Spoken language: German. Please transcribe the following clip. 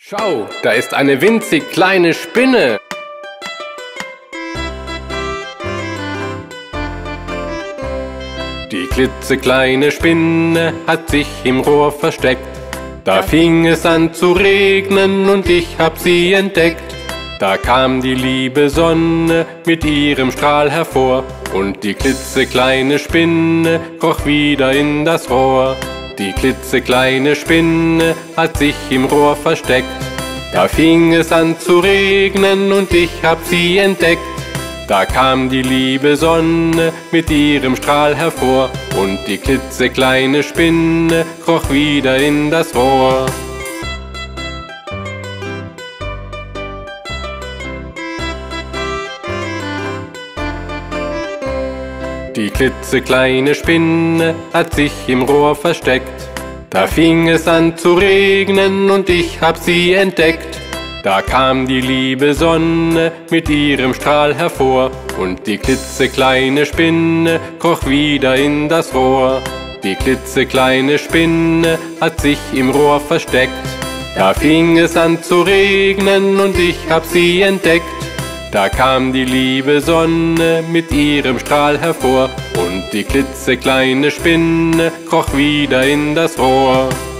Schau, da ist eine winzig kleine Spinne. Die klitzekleine Spinne hat sich im Rohr versteckt. Da fing es an zu regnen und ich hab sie entdeckt. Da kam die liebe Sonne mit ihrem Strahl hervor und die klitzekleine Spinne kroch wieder in das Rohr. Die klitzekleine Spinne hat sich im Rohr versteckt. Da fing es an zu regnen und ich hab sie entdeckt. Da kam die liebe Sonne mit ihrem Strahl hervor und die klitzekleine Spinne kroch wieder in das Rohr. Die klitzekleine Spinne hat sich im Rohr versteckt. Da fing es an zu regnen und ich hab sie entdeckt. Da kam die liebe Sonne mit ihrem Strahl hervor und die klitzekleine Spinne kroch wieder in das Rohr. Die klitzekleine Spinne hat sich im Rohr versteckt. Da fing es an zu regnen und ich hab sie entdeckt. Da kam die liebe Sonne mit ihrem Strahl hervor und die klitzekleine Spinne kroch wieder in das Rohr.